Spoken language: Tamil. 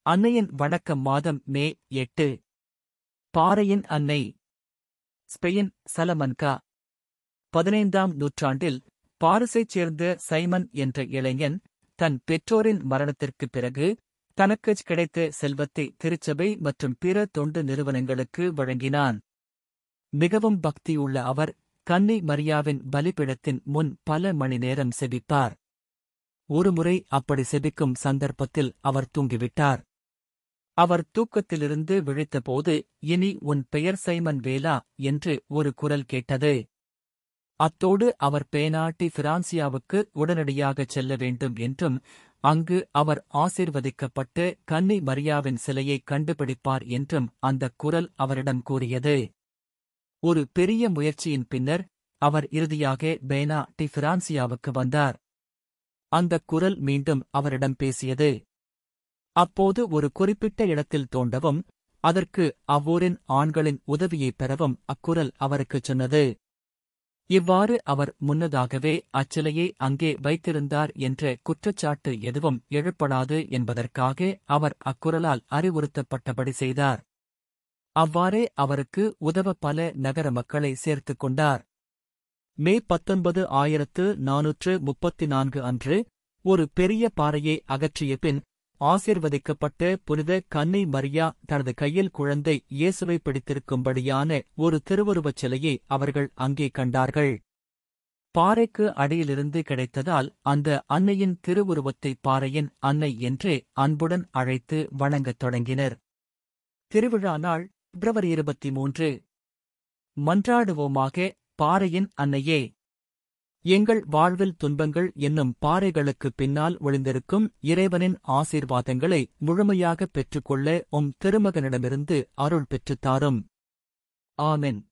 அன்னையின் வணக்கம் மாதம் மே 8. பாறையின் அன்னை. Spain, Salamanca. 15ஆம் நூற்றாண்டில் பாரிஸைச் சேர்ந்த சைமன் என்ற இளைஞன் தன் பெற்றோரின் மரணத்திற்குப் பிறகு தனக்குச் கிடைத்த செல்வத்தை திருச்சபை மற்றும் பிற தொண்டு நிறுவனங்களுக்கு வழங்கினான். மிகவும் பக்தியுள்ள அவர் கன்னி மரியாவின் பலிபீடத்தின் முன் பல மணி நேரம் செபிப்பார். ஒருமுறை அப்படி செபிக்கும் சந்தர்ப்பத்தில் அவர் தூங்கிவிட்டார். அவர் தூக்கத்திலிருந்து விழித்தபோது, இனி உன் பெயர் சைமன் வேலா என்று ஒரு குரல் கேட்டது. அத்தோடு அவர் பேனாட்டி பிரான்சியாவுக்கு உடனடியாகச் செல்ல வேண்டும் என்றும், அங்கு அவர் ஆசீர்வதிக்கப்பட்டு கன்னி மரியாவின் சிலையை கண்டுபிடிப்பார் என்றும் அந்தக் குரல் அவரிடம் கூறியது. ஒரு பெரிய முயற்சியின் பின்னர் அவர் இறுதியாக பேனா டி பிரான்சியாவுக்கு வந்தார். அந்தக் குரல் மீண்டும் அவரிடம் பேசியது. அப்போது ஒரு குறிப்பிட்ட இடத்தில் தோண்டவும், அதற்கு அவ்வூரின் ஆண்களின் உதவியைப் பெறவும் அக்குரல் அவருக்குச் சொன்னது. இவ்வாறு அவர் முன்னதாகவே அச்சிலையை அங்கே வைத்திருந்தார் என்ற குற்றச்சாட்டு எதுவும் எழுப்படாது என்பதற்காக அவர் அக்குரலால் அறிவுறுத்தப்பட்டபடி செய்தார். அவ்வாறே அவருக்கு உதவ பல நகர மக்களை சேர்த்துக் கொண்டார். மே 19, 1434 அன்று ஒரு பெரிய பாறையை அகற்றிய பின் ஆசீர்வதிக்கப்பட்ட புனித கன்னி மரியா தனது கையில் குழந்தை இயேசுவை பிடித்திருக்கும்படியான ஒரு திருவுருவச் சிலையை அவர்கள் அங்கே கண்டார்கள். பாறைக்கு அடியிலிருந்து கிடைத்ததால் அந்த அன்னையின் திருவுருவத்தை பாறையின் அன்னை என்றே அன்புடன் அழைத்து வணங்கத் தொடங்கினர். திருவிழா நாள் பிப்ரவரி 23. மன்றாடுவோமாக. பாறையின் அன்னையே, எங்கள் வாழ்வில் துன்பங்கள் என்னும் பாறைகளுக்குப் பின்னால் ஒளிந்திருக்கும் இறைவனின் ஆசீர்வாதங்களை முழுமையாகப் பெற்றுக்கொள்ள திருமகனிடமிருந்து அருள் பெற்றுத்தாரும். ஆமென்.